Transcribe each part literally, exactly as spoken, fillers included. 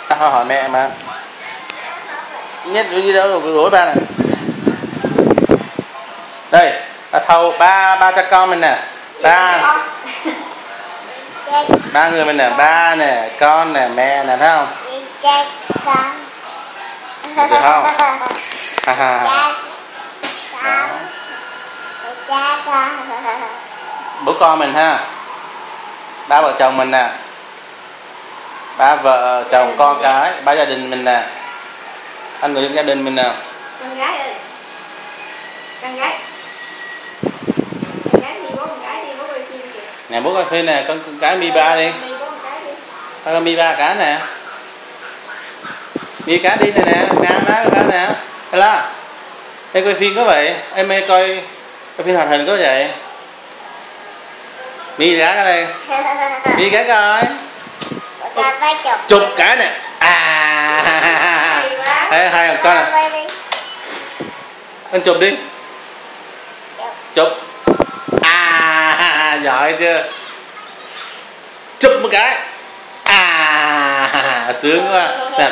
Tao hỏi mẹ mà. Nhất đi đâu rồi rối ba này. Đây, ba thâu ba ba cha con mình nè. Ba ba người mình nè, ba nè, con nè, mẹ nè, thấy không? Được không? Ha ha. Bố con mình ha. Ba vợ chồng mình nè. Ba vợ chồng con cái, ba gia đình mình nè. Anh người gia đình mình nè. Con gái ơi. Con gái. Con gái đi bố con gái đi, bố coi phim kìa. Nè bố coi phim nè, con, con cái mi ba đi. Đi bố con cái đi. Con mi ba cá nè. Mi cá đi nè nè, ngang má cá nè. Hay là em coi phim có vậy, em mê coi coi phim hoạt hình có vậy. Mi cá cái đây. Mi cá coi. Chụp cá nè. À. Hay hai con nè. Anh chụp đi. Chụp. À, giỏi chưa? Chụp một cái. À, sướng quá. Nè.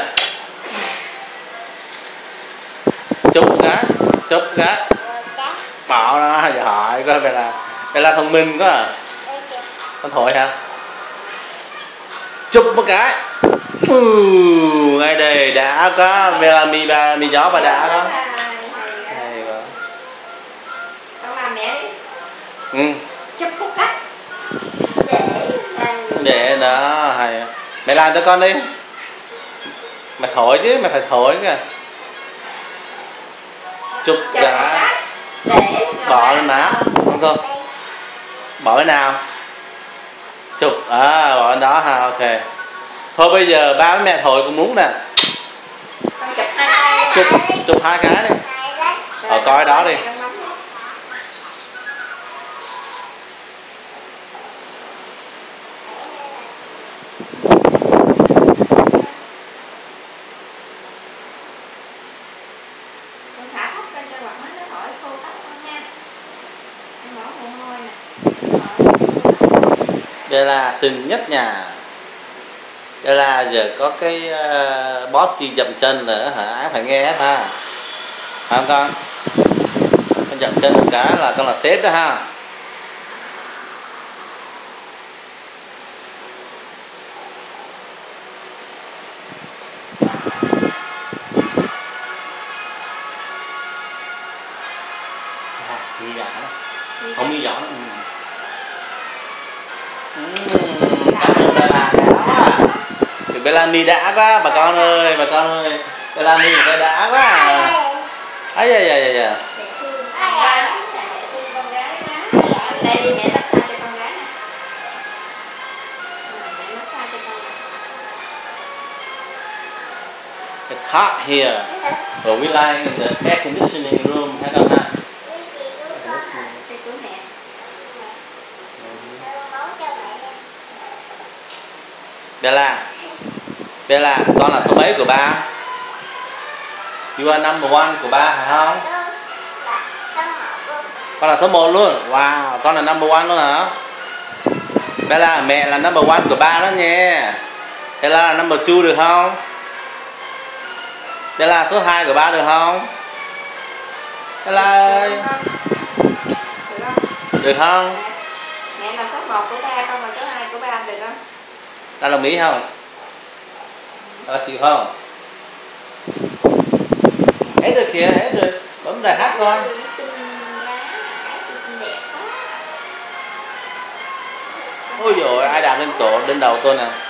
Chụp một cái. Chụp một cái. Bỏ nó, giỏi coi vậy là vậy là thông minh quá à. Con thổi hả? Chụp một cái. Ừ, ngay đây đã có là mi ba mi gió và đã có. Hay quá. Con làm mẹ đi. Ừ. Chụp một cái. Để Để đó hay. Mẹ làm cho con đi. Mày thổi chứ, mày phải thổi kìa. Chụp đã. Bỏ lên má. Không thôi. Bỏ bên nào? Chụp. À, bỏ bên đó ha, ok. Thôi bây giờ ba với mẹ thổi cũng muốn nè. Chụp, chụp hai cái đi. Ở coi đó đi. Đây là xinh nhất nhà. Đây là giờ có cái uh, bossy dậm chân nữa hả? Ai phải nghe hết ha. Phải không con? Con dậm chân một cái là con là sếp đó ha. À, mi giỏ. Không mi giỏ nữa. Cảm ơn Bella đã. Thì Bella mi đã quá bà con ơi, bà con ơi. Bella mi phải đã quá. Ấy da da da da. Đây đi mẹ massage cho con gái nè. Mẹ massage cho con. It's hot here. So we lie in the air conditioning room. Hay không ha? Bella, Bella, con là số mấy của ba? You are number one của ba phải không? Con là số một luôn. Wow, con là number one luôn hả? Bella, mẹ là number one của ba đó nha. Bella là number two được không? Bella là số hai của ba được không? Bella ơi. Được không? Mẹ là số một của ba, con là số hai của ba, được không? Ta đồng ý không? Ta chịu không? Hết rồi kìa, hết rồi. Bấm đài hát coi. Ôi dồi, ai đạp lên cổ, lên đầu tôi nè.